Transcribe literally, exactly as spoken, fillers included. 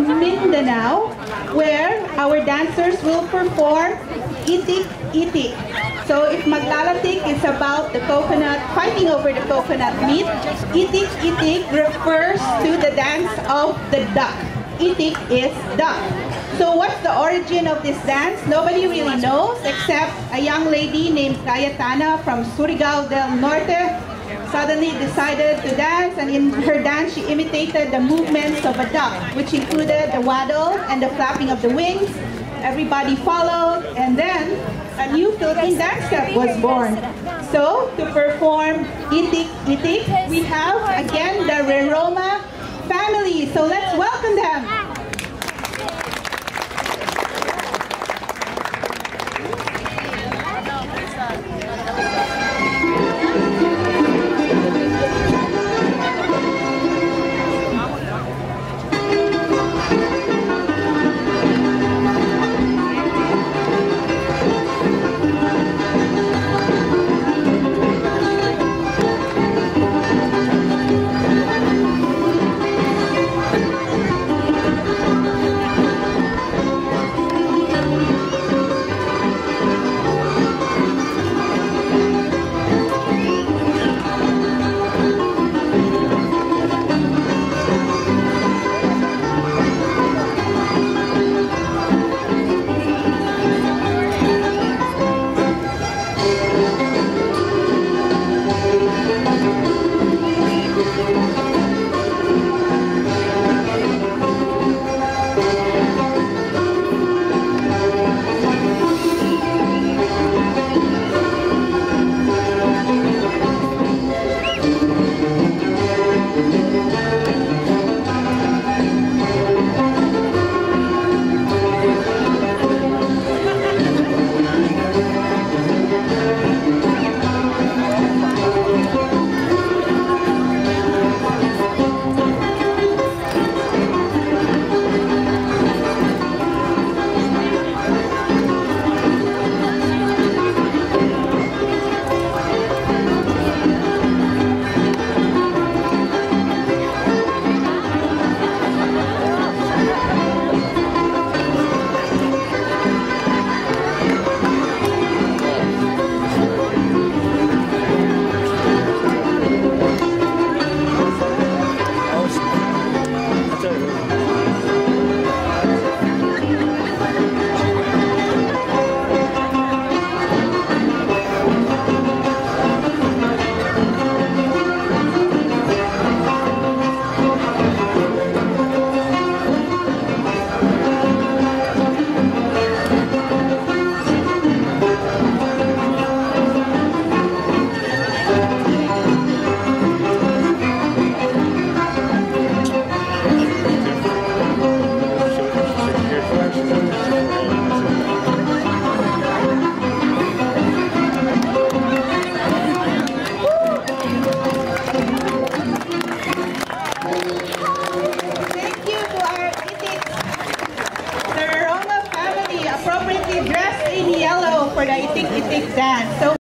Mindanao, where our dancers will perform itik itik. So if maglalatik is about the coconut, fighting over the coconut meat, itik itik refers to the dance of the duck. Itik is duck. So what's the origin of this dance? Nobody really knows except a young lady named Cayetana from Surigao del Norte suddenly decided to dance, and in her dance she imitated the movements of a duck, which included the waddle and the flapping of the wings. Everybody followed, and then a new Philippine dance step was born. So to perform itik itik, we have again the Reroma family. So let's welcome them.